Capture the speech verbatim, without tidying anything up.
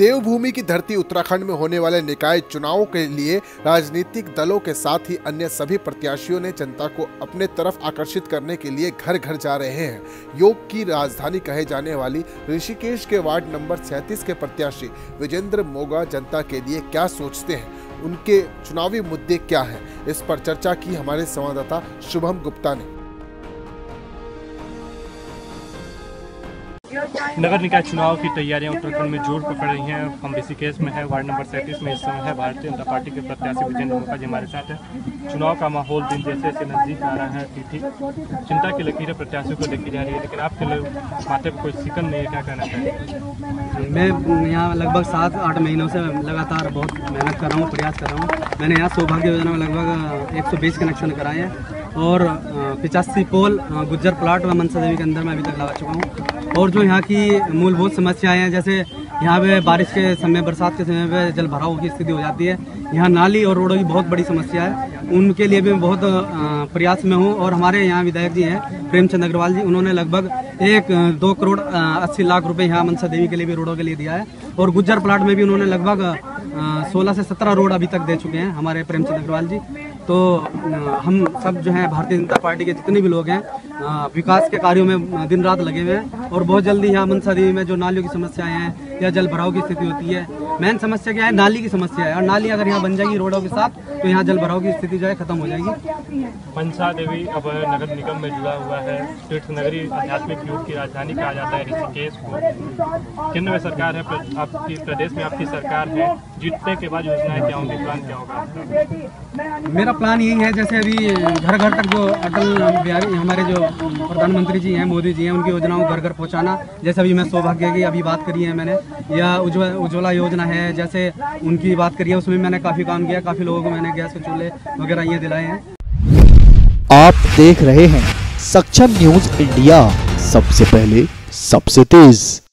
देवभूमि की धरती उत्तराखंड में होने वाले निकाय चुनावों के लिए राजनीतिक दलों के साथ ही अन्य सभी प्रत्याशियों ने जनता को अपने तरफ आकर्षित करने के लिए घर घर जा रहे हैं। योग की राजधानी कहे जाने वाली ऋषिकेश के वार्ड नंबर सैंतीस के प्रत्याशी विजेंद्र मोगा जनता के लिए क्या सोचते हैं, उनके चुनावी मुद्दे क्या हैं, इस पर चर्चा की हमारे संवाददाता शुभम गुप्ता ने। नगर निकाय चुनाव की तैयारियां उत्तराखंड में जोर पकड़ रही हैं। हम ऋषिकेश में है, वार्ड नंबर सैंतीस में इस समय है भारतीय जनता पार्टी के प्रत्याशी विजेंद्र मोगा जी हमारे साथ है। चुनाव का माहौल दिन जैसे जैसे नजदीक आ रहा है, तिथि चिंता की लकीरें प्रत्याशियों को देखी जा रही है, लेकिन आपके लोग माथे पर कोई शिकन नहीं है, क्या कहना चाहिए? मैं यहाँ लगभग सात आठ महीनों से लगातार बहुत मेहनत कर रहा हूँ, प्रयास कर रहा हूँ। मैंने यहाँ सौभाग्य योजना में लगभग एक सौ बीस कनेक्शन कराए हैं और पिचासी पोल गुज्जर प्लाट व मनसा देवी के अंदर मैं अभी तक लगा चुका हूँ। और जो यहाँ की मूलभूत समस्याएं हैं, जैसे यहाँ पे बारिश के समय, बरसात के समय पे जल भराव की स्थिति हो जाती है। यहाँ नाली और रोडों की बहुत बड़ी समस्या है, उनके लिए भी मैं बहुत प्रयास में हूँ। और हमारे यहाँ विधायक जी हैं प्रेमचंद अग्रवाल जी, उन्होंने लगभग एक दो करोड़ अस्सी लाख रुपए यहाँ मनसा देवी के लिए भी, रोडों के लिए दिया है। और गुज्जर प्लाट में भी उन्होंने लगभग सोलह से सत्रह रोड अभी तक दे चुके हैं हमारे प्रेमचंद अग्रवाल जी। तो हम सब जो है भारतीय जनता पार्टी के जितने भी लोग हैं विकास के कार्यों में दिन रात लगे हुए हैं। और बहुत जल्दी यहाँ मनसा देवी में जो नालियों की समस्याएं हैं या जल भराव की स्थिति होती है, मेन समस्या क्या है, नाली की समस्या है। और नाली अगर यहाँ बन जाएगी रोडों के साथ तो यहाँ जल भराव की स्थिति जो है खत्म हो जाएगी। मनसा देवी अब नगर निगम में जुड़ा हुआ है। तीर्थ नगरी आध्यात्मिक योग की राजधानी कहा जाता है ऋषिकेश को। केंद्र में सरकार है, आपकी प्रदेश में आपकी सरकार है, जीतने के बाद योजनाएं क्या होंगी, प्लान क्या होगा? मेरा प्लान यही है, जैसे अभी घर घर तक जो अटल बिहारी हमारे जो प्रधानमंत्री जी हैं, मोदी जी हैं, उनकी योजनाओं को घर घर पहुंचाना। जैसे अभी मैं सौभाग्य की अभी बात करी है मैंने, या उज्ज्वला योजना है, जैसे उनकी बात करी है, उसमें मैंने काफ़ी काम किया, काफ़ी लोगों को मैंने गैस के चूल्हे वगैरह ये दिलाए हैं। आप देख रहे हैं सक्षम न्यूज इंडिया, सबसे पहले सबसे तेज।